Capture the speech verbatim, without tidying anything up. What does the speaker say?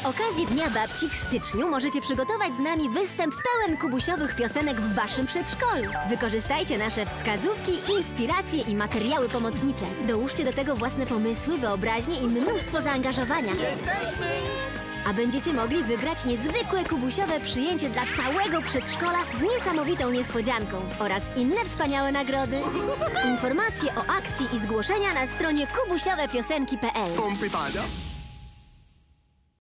okazji Dnia Babci w styczniu możecie przygotować z nami występ pełen kubusiowych piosenek w waszym przedszkolu. Wykorzystajcie nasze wskazówki, inspiracje i materiały pomocnicze. Dołóżcie do tego własne pomysły, wyobraźnię i mnóstwo zaangażowania. Jesteśmy! A będziecie mogli wygrać niezwykłe kubusiowe przyjęcie dla całego przedszkola z niesamowitą niespodzianką oraz inne wspaniałe nagrody. Informacje o akcji i zgłoszenia na stronie kubusiowe piosenki kropka p l. Są pytania?